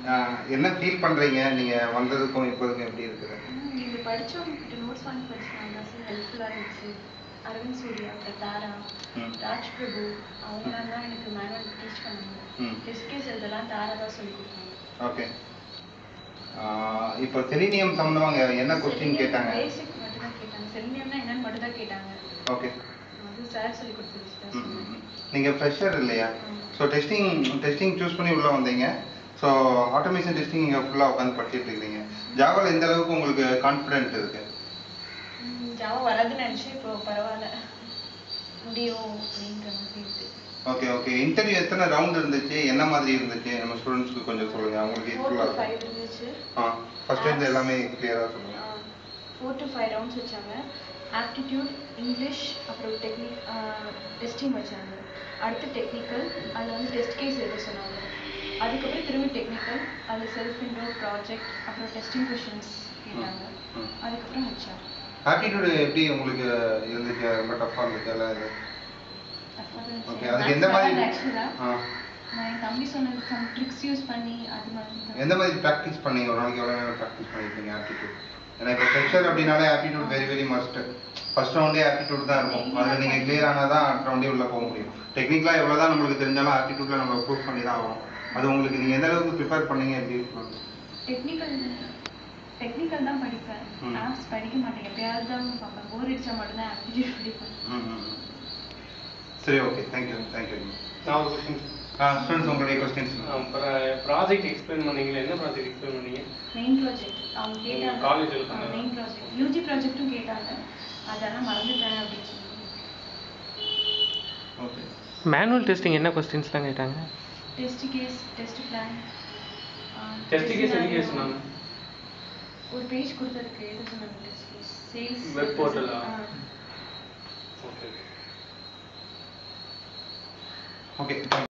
என்ன ஃபீல் பண்றீங்க நீங்க வந்ததுக்கும் இப்போதுக்கும் எப்படி இருக்குது? நீங்க படிச்சவங்க நோட்ஸ் வாங்கி படிச்சாங்க சார் ஹெல்ப்ஃபுல்லா இருந்துச்சு. அரவிந்த் சூர்யா, தாரா, ராஜ் பிரபு அவங்களாம் தான் எனக்கு மேனுவல் டீச் பண்ணாங்க. டெஸ்ட் கேஸ் இதெல்லாம் தாரா தான் சொல்லி கொடுத்தாங்க. ஓகே. இப்போ செலினியம் சம்பந்தமாக என்ன क्वेश्चन கேட்டாங்க? பேசிக் மட்டும் தான் கேட்டாங்க. செலினியம்னா என்னன்னு மட்டும் தான் கேட்டாங்க. ஓகே. அது சார் சொல்லி கொடுத்துருச்சு. நீங்க ஃப்ரெஷர் இல்லையா? ஸோ டெஸ்டிங் சூஸ் பண்ணி உள்ள வந்தீங்க. ஸோ ஆட்டோமேஷன் டெஸ்டிங் இங்கே ஃபுல்லாக உட்காந்து படிச்சுட்டு இருக்கீங்க. ஜாவாவில் எந்த அளவுக்கு உங்களுக்கு கான்ஃபிடென்ட் இருக்கு? ஜாவா வராதுன்னு நினச்சி இப்போ பரவாயில்ல முடியும் அப்படின்ற மாதிரி இருக்கு. Okay okay. இன்டர்வியூ எத்தனை ரவுண்ட் இருந்துச்சு, என்ன மாதிரி இருந்துச்சு, நம்ம ஸ்டூடெண்ட்ஸ்க்கு கொஞ்சம் சொல்லுங்க. அவங்களுக்கு யூஸ்ஃபுல்லாக இருக்கும். 4 to 5 இருந்துச்சு. ஃபர்ஸ்ட் இருந்து எல்லாமே கிளியராக சொல்லுங்க. 4 to 5 ரவுண்ட்ஸ் வச்சாங்க. ஆப்டிடியூட், இங்கிலீஷ், அப்புறம் டெஸ்டிங் வச்சாங்க. அடுத்து டெக்னிக்கல், அதில் வந்து டெஸ்ட் கேஸ் எழுத சொன்னாங்க. அதுக்கப்புறம் திரும்பி டெக்னிக்கல், அதில் செல்ஃப் இன்ட்ரோ, ப்ராஜெக்ட், அப்புறம் டெஸ்டிங் கொஷின்ஸ் கேட்டாங்க. அதுக்கப்புறம் ஹெச்ஆர். ஆப்டிடியூட் எப்படி உங்களுக்கு இருந்துச்சு? ரொம்ப டஃப்பாக இருந்துச்சு எல்லாம் இது? ஓகே. அதுக்கு எந்த மாதிரி நான் தம்பி சொன்னது சம் ட்ரிக்ஸ் யூஸ் பண்ணி அது மாதிரி எந்த மாதிரி ப்ராக்டிஸ் பண்ணீங்க? ஒரு நாளைக்கு எவ்வளோ நேரம் ப்ராக்டிஸ் பண்ணியிருக்கீங்க ஆப்டிடியூட்? ஏன்னா இப்போ ஃப்ரெஷர் அப்படின்னாலே aptitude very very must. First ரவுண்டே ஆப்டிடியூட் தான் இருக்கும். அதில் நீங்கள் கிளியர் ஆனால் தான் அடுத்த ரவுண்டே உள்ளே போக முடியும். டெக்னிக்கலாக எவ்வளோ தான் நம்மளுக்கு தெரிஞ்சாலும் ஆப்டிடியூட்டில் நம்ம ப்ரூவ் பண்ணி தான் ஆகும். அது உங்களுக்கு நீங்கள் எந்த அளவுக்கு ப்ரிப்பேர் பண்ணீங்க எப்படி இருக்கும்? டெக்னிக்கல் தான் படிப்பேன். ஆப்ஸ் படிக்க மாட்டேன். எப்பயாவது தான் பார்ப்பேன். போர் அடிச்சா மட்டும் தான் ஆப்டிடியூட் படிப்பேன். சரி, ஓகே. தேங்க்யூ. நான் ஒரு क्वेश्चन ஸ்டூடெண்ட்ஸ் உங்களுடைய क्वेश्चंस. ப்ராஜெக்ட் எக்ஸ்பிளைன் பண்ணீங்களா? என்ன ப்ராஜெக்ட் எக்ஸ்பிளைன் பண்ணீங்க? மெயின் ப்ராஜெக்ட் அவங்க கேட்டாங்க. காலேஜ்ல பண்ண மெயின் ப்ராஜெக்ட் யூஜி ப்ராஜெக்ட்டும் கேட்டாங்க. அதெல்லாம் மறந்துட்டேன் அப்படி சொன்னாங்க. ஓகே. மேனுவல் டெஸ்டிங் என்ன क्वेश्चंसலாம் கேட்டாங்க? Test case, test plan. Test case எதுக்கு சொன்னாங்க? ஒரு பேஜ் கொடுத்ததுக்கு எழுத சொன்னாங்க. டெஸ்ட் கேஸ் சேல்ஸ் வெப் போர்ட்டலா? ஓகே. ஓகே.